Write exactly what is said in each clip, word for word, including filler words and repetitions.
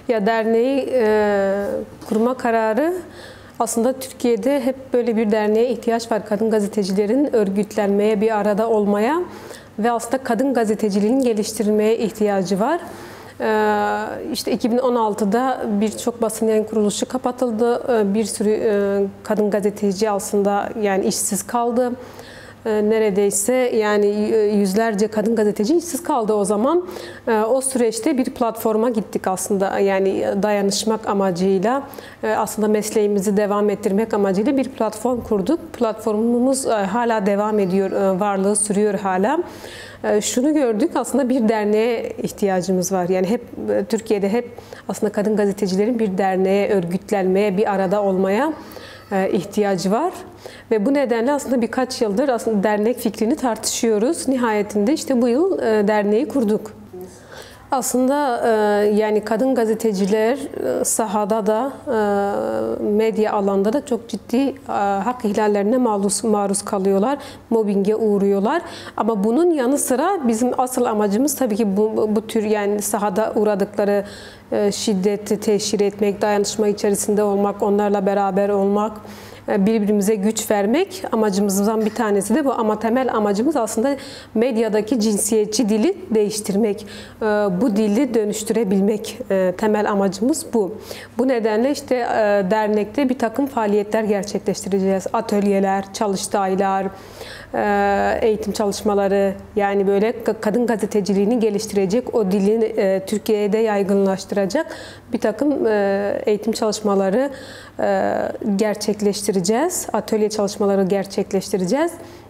Ya derneği e, kurma kararı aslında Türkiye'de hep böyle bir derneğe ihtiyaç var. Kadın gazetecilerin örgütlenmeye, bir arada olmaya ve aslında kadın gazeteciliğin geliştirilmeye ihtiyacı var. Ee, işte iki bin on altıda birçok basın yayın kuruluşu kapatıldı. Ee, bir sürü e, kadın gazeteci aslında yani işsiz kaldı. Neredeyse yani yüzlerce kadın gazeteci işsiz kaldı o zaman. O süreçte bir platforma gittik aslında, yani dayanışmak amacıyla, aslında mesleğimizi devam ettirmek amacıyla bir platform kurduk. Platformumuz hala devam ediyor, varlığı sürüyor hala. Şunu gördük, aslında bir derneğe ihtiyacımız var. Yani hep Türkiye'de hep aslında kadın gazetecilerin bir derneğe, örgütlenmeye, bir arada olmaya ihtiyacı var. Ve bu nedenle aslında birkaç yıldır aslında dernek fikrini tartışıyoruz. Nihayetinde işte bu yıl derneği kurduk. Aslında yani kadın gazeteciler sahada da, medya alanda da çok ciddi hak ihlallerine maruz, maruz kalıyorlar, mobbinge uğruyorlar. Ama bunun yanı sıra bizim asıl amacımız tabii ki bu, bu tür yani sahada uğradıkları şiddeti teşhir etmek, dayanışma içerisinde olmak, onlarla beraber olmak, birbirimize güç vermek amacımızdan bir tanesi de bu. Ama temel amacımız aslında medyadaki cinsiyetçi dili değiştirmek. Bu dili dönüştürebilmek. Temel amacımız bu. Bu nedenle işte dernekte bir takım faaliyetler gerçekleştireceğiz. Atölyeler, çalıştaylar, eğitim çalışmaları, yani böyle kadın gazeteciliğini geliştirecek, o dilini Türkiye'de yaygınlaştıracak bir takım eğitim çalışmaları gerçekleştireceğiz. Atölye çalışmaları gerçekleştireceğiz.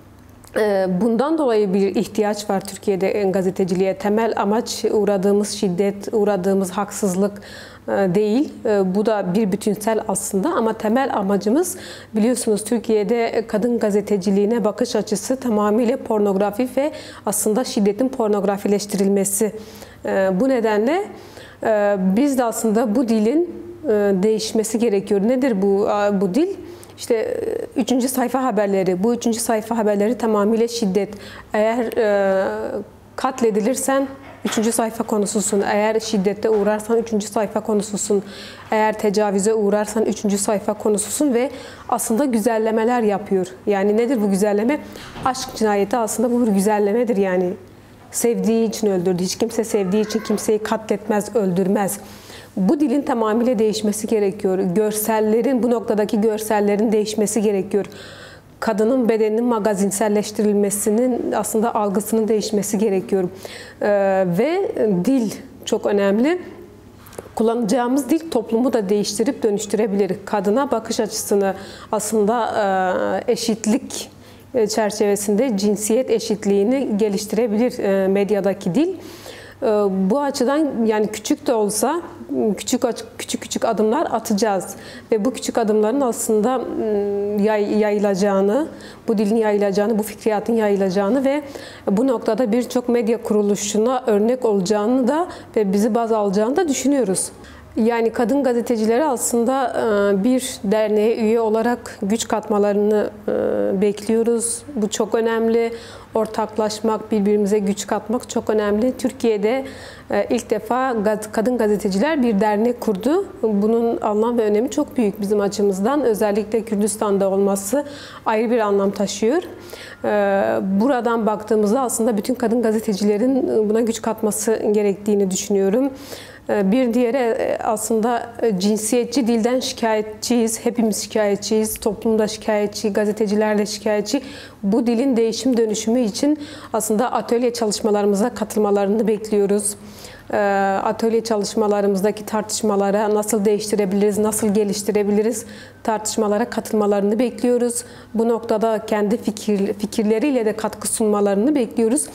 Bundan dolayı bir ihtiyaç var Türkiye'de gazeteciliğe. Temel amaç uğradığımız şiddet, uğradığımız haksızlık değil. Bu da bir bütünsel aslında, ama temel amacımız, biliyorsunuz Türkiye'de kadın gazeteciliğine bakış açısı tamamıyla pornografi ve aslında şiddetin pornografileştirilmesi. Bu nedenle biz de aslında bu dilin değişmesi gerekiyor. Nedir bu bu dil? İşte üçüncü sayfa haberleri. Bu üçüncü sayfa haberleri tamamıyla şiddet. Eğer e, katledilirsen üçüncü sayfa konususun. Eğer şiddete uğrarsan üçüncü sayfa konususun. Eğer tecavüze uğrarsan üçüncü sayfa konususun ve aslında güzellemeler yapıyor. Yani nedir bu güzelleme? Aşk cinayeti aslında bu bir güzellemedir yani. Sevdiği için öldürdü. Hiç kimse sevdiği için kimseyi katletmez, öldürmez. Bu dilin tamamıyla değişmesi gerekiyor. Görsellerin, bu noktadaki görsellerin değişmesi gerekiyor. Kadının bedeninin magazinselleştirilmesinin, aslında algısının değişmesi gerekiyor. Ee, ve dil çok önemli. Kullanacağımız dil toplumu da değiştirip dönüştürebilir. Kadına bakış açısını aslında e, eşitlik çerçevesinde cinsiyet eşitliğini geliştirebilir e, medyadaki dil. Bu açıdan yani küçük de olsa küçük küçük küçük adımlar atacağız ve bu küçük adımların aslında yayılacağını, bu dilin yayılacağını, bu fikriyatın yayılacağını ve bu noktada birçok medya kuruluşuna örnek olacağını da ve bizi baz alacağını da düşünüyoruz. Yani kadın gazetecileri aslında bir derneğe üye olarak güç katmalarını bekliyoruz. Bu çok önemli. Ortaklaşmak, birbirimize güç katmak çok önemli. Türkiye'de ilk defa kadın gazeteciler bir dernek kurdu. Bunun anlam ve önemi çok büyük bizim açımızdan. Özellikle Kürdistan'da olması ayrı bir anlam taşıyor. Buradan baktığımızda aslında bütün kadın gazetecilerin buna güç katması gerektiğini düşünüyorum. Bir diğeri aslında cinsiyetçi dilden şikayetçiyiz. Hepimiz şikayetçiyiz. Toplumda şikayetçi, gazeteciler de şikayetçi. Bu dilin değişim dönüşümü için aslında atölye çalışmalarımıza katılmalarını bekliyoruz. Atölye çalışmalarımızdaki tartışmalara nasıl değiştirebiliriz, nasıl geliştirebiliriz tartışmalara katılmalarını bekliyoruz. Bu noktada kendi fikir, fikirleriyle de katkı sunmalarını bekliyoruz.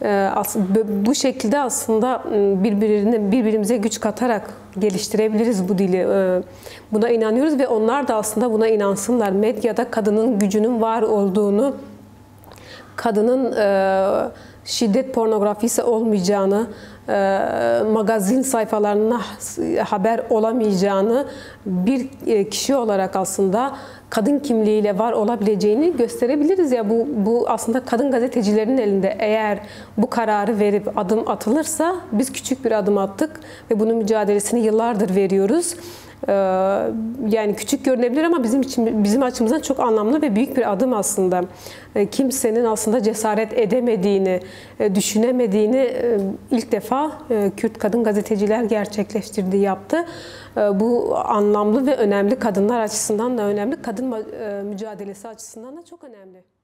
Bu şekilde aslında birbirine, birbirimize güç katarak geliştirebiliriz bu dili. Buna inanıyoruz ve onlar da aslında buna inansınlar. Medyada kadının gücünün var olduğunu, kadının şiddet pornografisi olmayacağını, magazin sayfalarına haber olamayacağını bir kişi olarak aslında kadın kimliğiyle var olabileceğini gösterebiliriz. Ya bu, bu aslında kadın gazetecilerin elinde. Eğer bu kararı verip adım atılırsa biz küçük bir adım attık ve bunun mücadelesini yıllardır veriyoruz. Yani küçük görünebilir ama bizim için, bizim açımızdan çok anlamlı ve büyük bir adım aslında. Kimsenin aslında cesaret edemediğini, düşünemediğini ilk defa Kürt kadın gazeteciler gerçekleştirdi, yaptı. Bu anlamlı ve önemli, kadınlar açısından da önemli, kadın mücadelesi açısından da çok önemli.